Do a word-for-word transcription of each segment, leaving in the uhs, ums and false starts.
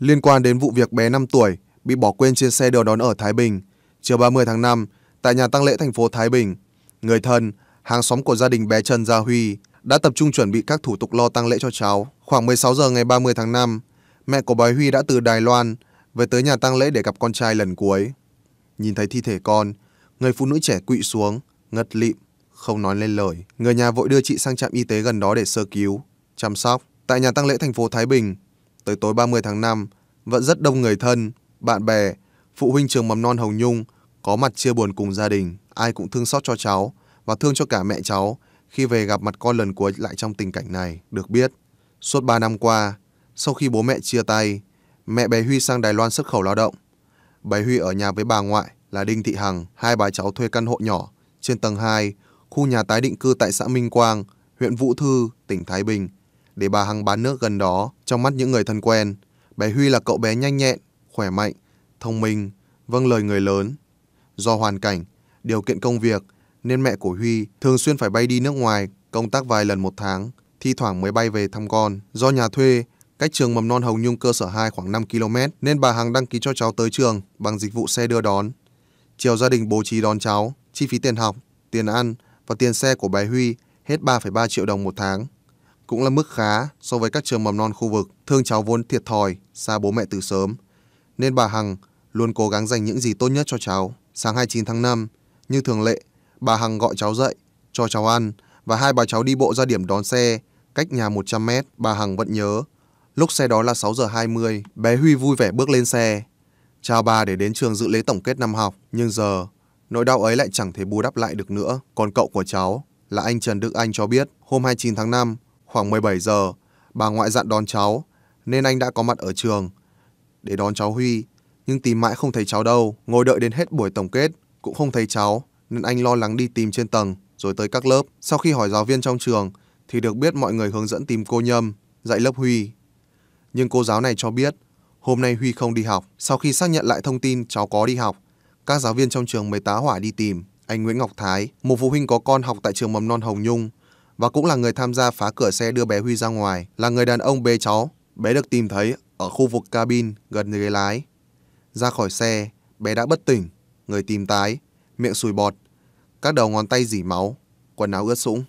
Liên quan đến vụ việc bé năm tuổi bị bỏ quên trên xe đưa đón ở Thái Bình, chiều ba mươi tháng năm, tại nhà tang lễ thành phố Thái Bình, người thân, hàng xóm của gia đình bé Trần Gia Huy đã tập trung chuẩn bị các thủ tục lo tang lễ cho cháu. Khoảng mười sáu giờ ngày ba mươi tháng năm, mẹ của bé Huy đã từ Đài Loan về tới nhà tang lễ để gặp con trai lần cuối. Nhìn thấy thi thể con, người phụ nữ trẻ quỵ xuống, ngất lịm, không nói lên lời. Người nhà vội đưa chị sang trạm y tế gần đó để sơ cứu, chăm sóc. Tại nhà tang lễ thành phố Thái Bình, tới tối ba mươi tháng năm, vẫn rất đông người thân, bạn bè, phụ huynh trường mầm non Hồng Nhung có mặt chia buồn cùng gia đình. Ai cũng thương xót cho cháu và thương cho cả mẹ cháu khi về gặp mặt con lần cuối lại trong tình cảnh này. Được biết, suốt ba năm qua, sau khi bố mẹ chia tay, mẹ bé Huy sang Đài Loan xuất khẩu lao động. Bé Huy ở nhà với bà ngoại là Đinh Thị Hằng, hai bà cháu thuê căn hộ nhỏ trên tầng hai, khu nhà tái định cư tại xã Minh Quang, huyện Vũ Thư, tỉnh Thái Bình, để bà Hằng bán nước gần đó. Trong mắt những người thân quen, bé Huy là cậu bé nhanh nhẹn, khỏe mạnh, thông minh, vâng lời người lớn. Do hoàn cảnh, điều kiện công việc nên mẹ của Huy thường xuyên phải bay đi nước ngoài công tác vài lần một tháng, thi thoảng mới bay về thăm con. Do nhà thuê cách trường mầm non Hồng Nhung cơ sở hai khoảng năm ki lô mét nên bà Hằng đăng ký cho cháu tới trường bằng dịch vụ xe đưa đón. Chiều gia đình bố trí đón cháu, chi phí tiền học, tiền ăn và tiền xe của bé Huy hết ba phẩy ba triệu đồng một tháng. Cũng là mức khá so với các trường mầm non khu vực. Thương cháu vốn thiệt thòi, xa bố mẹ từ sớm, nên bà Hằng luôn cố gắng dành những gì tốt nhất cho cháu. Sáng hai mươi chín tháng năm, như thường lệ, bà Hằng gọi cháu dậy, cho cháu ăn và hai bà cháu đi bộ ra điểm đón xe cách nhà một trăm mét. Bà Hằng vẫn nhớ, lúc xe đó là sáu giờ hai mươi, bé Huy vui vẻ bước lên xe, chào bà để đến trường dự lễ tổng kết năm học. Nhưng giờ, nỗi đau ấy lại chẳng thể bù đắp lại được nữa. Còn cậu của cháu là anh Trần Đức Anh cho biết, hôm hai mươi chín tháng năm, khoảng mười bảy giờ, bà ngoại dặn đón cháu, nên anh đã có mặt ở trường để đón cháu Huy, nhưng tìm mãi không thấy cháu đâu. Ngồi đợi đến hết buổi tổng kết cũng không thấy cháu, nên anh lo lắng đi tìm trên tầng rồi tới các lớp. Sau khi hỏi giáo viên trong trường thì được biết mọi người hướng dẫn tìm cô Nhâm dạy lớp Huy, nhưng cô giáo này cho biết hôm nay Huy không đi học. Sau khi xác nhận lại thông tin cháu có đi học, các giáo viên trong trường mới tá hỏa đi tìm. Anh Nguyễn Ngọc Thái, một phụ huynh có con học tại trường mầm non Hồng Nhung và cũng là người tham gia phá cửa xe đưa bé Huy ra ngoài, là người đàn ông bế cháu. Bé được tìm thấy ở khu vực cabin gần ghế lái. Ra khỏi xe, bé đã bất tỉnh, người tím tái, miệng sùi bọt, các đầu ngón tay rỉ máu, quần áo ướt sũng.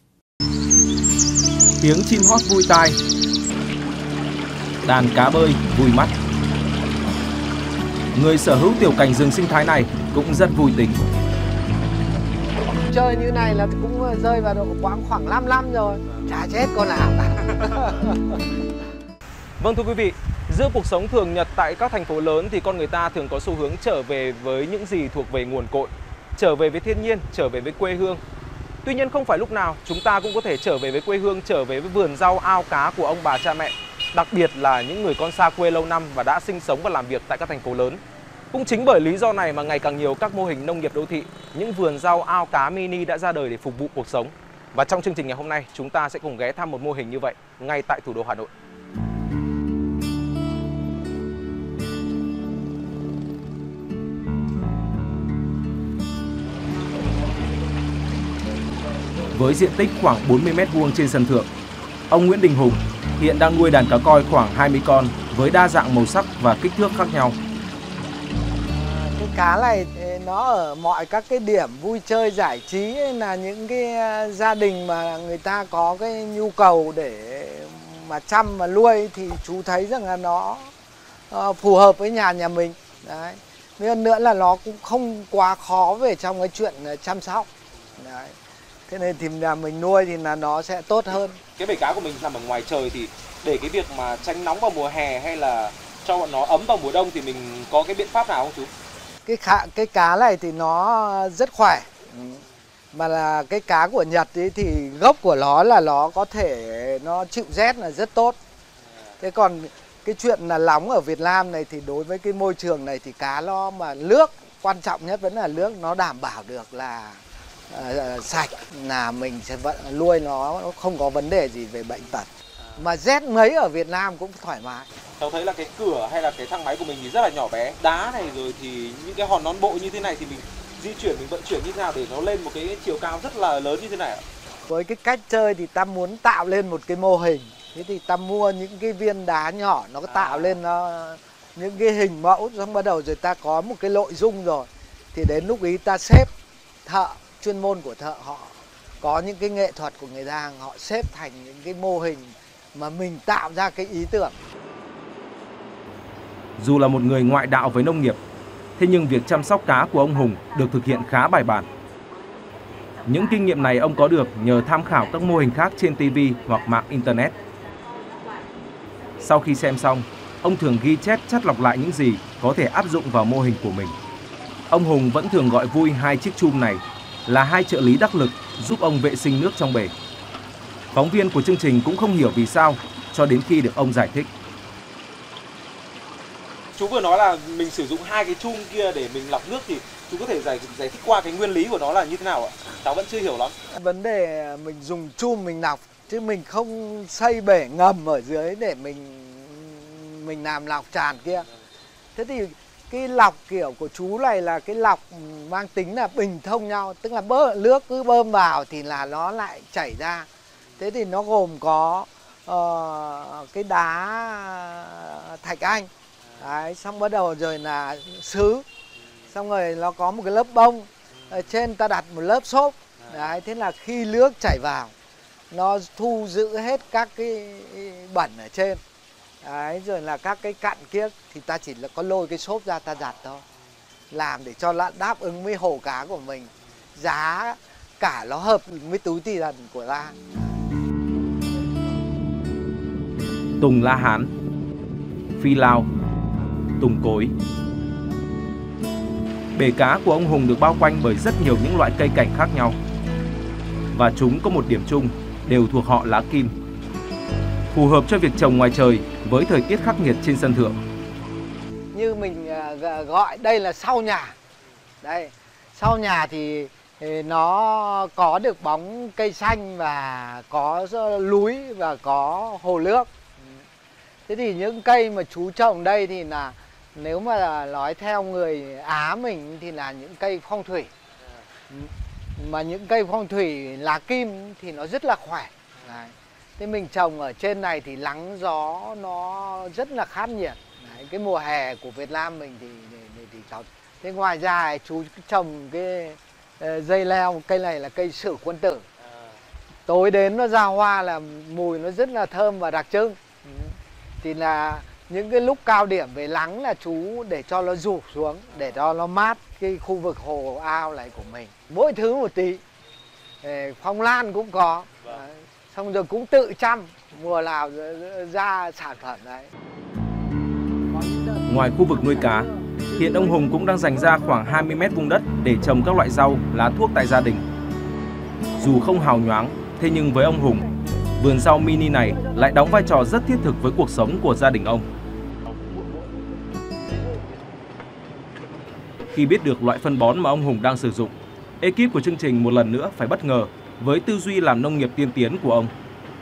Tiếng chim hót vui tai, đàn cá bơi vui mắt. Người sở hữu tiểu cảnh rừng sinh thái này cũng rất vui tính. Chơi như này là cũng rơi vào độ khoảng khoảng năm năm rồi, chả chết con nào cả. Vâng thưa quý vị, giữa cuộc sống thường nhật tại các thành phố lớn thì con người ta thường có xu hướng trở về với những gì thuộc về nguồn cội, trở về với thiên nhiên, trở về với quê hương. Tuy nhiên không phải lúc nào chúng ta cũng có thể trở về với quê hương, trở về với vườn rau ao cá của ông bà cha mẹ, đặc biệt là những người con xa quê lâu năm và đã sinh sống và làm việc tại các thành phố lớn. Cũng chính bởi lý do này mà ngày càng nhiều các mô hình nông nghiệp đô thị, những vườn rau ao cá mini đã ra đời để phục vụ cuộc sống. Và trong chương trình ngày hôm nay, chúng ta sẽ cùng ghé thăm một mô hình như vậy ngay tại thủ đô Hà Nội. Với diện tích khoảng bốn mươi mét vuông trên sân thượng, ông Nguyễn Đình Hùng hiện đang nuôi đàn cá koi khoảng hai mươi con với đa dạng màu sắc và kích thước khác nhau. Cái cá này nó ở mọi các cái điểm vui chơi giải trí, là những cái gia đình mà người ta có cái nhu cầu để mà chăm và nuôi thì chú thấy rằng là nó phù hợp với nhà nhà mình. Đấy. Hơn nữa là nó cũng không quá khó về trong cái chuyện chăm sóc. Đấy. Thế nên thì nhà mình nuôi thì là nó sẽ tốt hơn. Cái bể cá của mình nằm ở ngoài trời thì để cái việc mà tránh nóng vào mùa hè hay là cho bọn nó ấm vào mùa đông thì mình có cái biện pháp nào không chú? Cái khả, cái cá này thì nó rất khỏe. Mà là cái cá của Nhật ấy thì gốc của nó là nó có thể nó chịu rét là rất tốt. Thế còn cái chuyện là nóng ở Việt Nam này thì đối với cái môi trường này thì cá nó mà nước, quan trọng nhất vẫn là nước, nó đảm bảo được là uh, sạch, là mình sẽ vẫn nuôi nó không có vấn đề gì về bệnh tật. Mà rét mấy ở Việt Nam cũng thoải mái. Cháu thấy là cái cửa hay là cái thang máy của mình thì rất là nhỏ bé. Đá này rồi thì những cái hòn non bộ như thế này thì mình di chuyển, mình vận chuyển như thế nào để nó lên một cái chiều cao rất là lớn như thế này ạ? Với cái cách chơi thì ta muốn tạo lên một cái mô hình. Thế thì ta mua những cái viên đá nhỏ nó tạo lên nó những cái hình mẫu, xong bắt đầu rồi ta có một cái nội dung rồi thì đến lúc ý ta xếp thợ, chuyên môn của thợ họ có những cái nghệ thuật của người ta, họ xếp thành những cái mô hình mà mình tạo ra cái ý tưởng. Dù là một người ngoại đạo với nông nghiệp, thế nhưng việc chăm sóc cá của ông Hùng được thực hiện khá bài bản. Những kinh nghiệm này ông có được nhờ tham khảo các mô hình khác trên ti vi hoặc mạng Internet. Sau khi xem xong, ông thường ghi chép chắt lọc lại những gì có thể áp dụng vào mô hình của mình. Ông Hùng vẫn thường gọi vui hai chiếc chum này là hai trợ lý đắc lực giúp ông vệ sinh nước trong bể. Phóng viên của chương trình cũng không hiểu vì sao cho đến khi được ông giải thích. Chú vừa nói là mình sử dụng hai cái chum kia để mình lọc nước thì chú có thể giải giải thích qua cái nguyên lý của nó là như thế nào ạ? Cháu vẫn chưa hiểu lắm. Vấn đề mình dùng chum mình lọc chứ mình không xây bể ngầm ở dưới để mình mình làm lọc tràn kia. Thế thì cái lọc kiểu của chú này là cái lọc mang tính là bình thông nhau, tức là bơ, nước cứ bơm vào thì là nó lại chảy ra. Thế thì nó gồm có uh, cái đá thạch anh, đấy, xong bắt đầu rồi là sứ, xong rồi nó có một cái lớp bông, ở trên ta đặt một lớp xốp, đấy, thế là khi nước chảy vào nó thu giữ hết các cái bẩn ở trên. Đấy, rồi là các cái cặn kia thì ta chỉ là có lôi cái xốp ra ta giặt thôi, làm để cho nó đáp ứng với hồ cá của mình, giá cả nó hợp với túi tiền của ta. Tùng la hán, phi lao, tùng cối. Bể cá của ông Hùng được bao quanh bởi rất nhiều những loại cây cảnh khác nhau. Và chúng có một điểm chung, đều thuộc họ lá kim, phù hợp cho việc trồng ngoài trời với thời tiết khắc nghiệt trên sân thượng. Như mình gọi đây là sau nhà. Đây, sau nhà thì nó có được bóng cây xanh và có núi và có hồ nước. Thế thì những cây mà chú trồng đây thì là nếu mà nói theo người Á mình thì là những cây phong thủy. Mà những cây phong thủy lá kim thì nó rất là khỏe. Đấy. Thế mình trồng ở trên này thì nắng gió nó rất là khắc nghiệt. Đấy, cái mùa hè của Việt Nam mình thì thì, thì cháu. Thế ngoài ra chú trồng cái uh, dây leo, cây này là cây sử quân tử. Tối đến nó ra hoa là mùi nó rất là thơm và đặc trưng. Thì là những cái lúc cao điểm về nắng là chú để cho nó rủ xuống, để cho nó mát cái khu vực hồ ao này của mình. Mỗi thứ một tí. Phong lan cũng có. Đấy. Xong rồi cũng tự chăm, mùa nào ra sản phẩm đấy. Ngoài khu vực nuôi cá, hiện ông Hùng cũng đang dành ra khoảng hai mươi mét vuông đất để trồng các loại rau, lá thuốc tại gia đình. Dù không hào nhoáng, thế nhưng với ông Hùng, vườn rau mini này lại đóng vai trò rất thiết thực với cuộc sống của gia đình ông. Khi biết được loại phân bón mà ông Hùng đang sử dụng, ekip của chương trình một lần nữa phải bất ngờ với tư duy làm nông nghiệp tiên tiến của ông.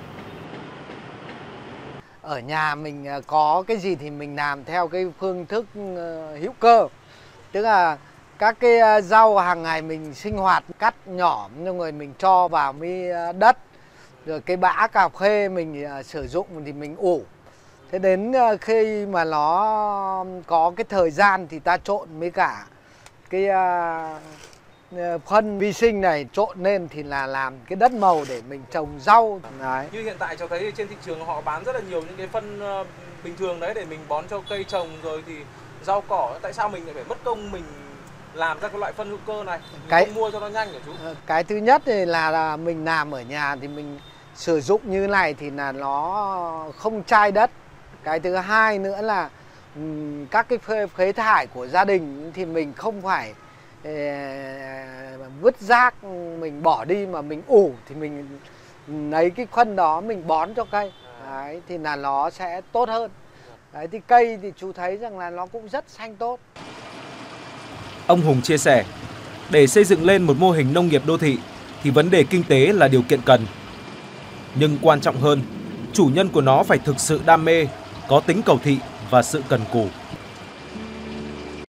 Ở nhà mình có cái gì thì mình làm theo cái phương thức hữu cơ. Tức là các cái rau hàng ngày mình sinh hoạt cắt nhỏ rồi mình cho vào với đất. Rồi cái bã cà phê mình sử dụng thì mình ủ. Thế đến khi mà nó có cái thời gian thì ta trộn với cả cái phân vi sinh này trộn lên thì là làm cái đất màu để mình trồng rau. Đấy. Như hiện tại cháu thấy trên thị trường họ bán rất là nhiều những cái phân bình thường đấy để mình bón cho cây trồng rồi thì rau cỏ. Tại sao mình lại phải mất công mình làm ra cái loại phân hữu cơ này? Mình cái không mua cho nó nhanh hả chú? Cái thứ nhất thì là, là mình làm ở nhà thì mình sử dụng như này thì là nó không chai đất. Cái thứ hai nữa là các cái phế, phế thải của gia đình thì mình không phải vứt rác mình bỏ đi mà mình ủ thì mình lấy cái phân đó mình bón cho cây. Đấy, thì là nó sẽ tốt hơn. Đấy, thì cây thì chú thấy rằng là nó cũng rất xanh tốt. Ông Hùng chia sẻ, để xây dựng lên một mô hình nông nghiệp đô thị thì vấn đề kinh tế là điều kiện cần. Nhưng quan trọng hơn, chủ nhân của nó phải thực sự đam mê, có tính cầu thị và sự cần cù.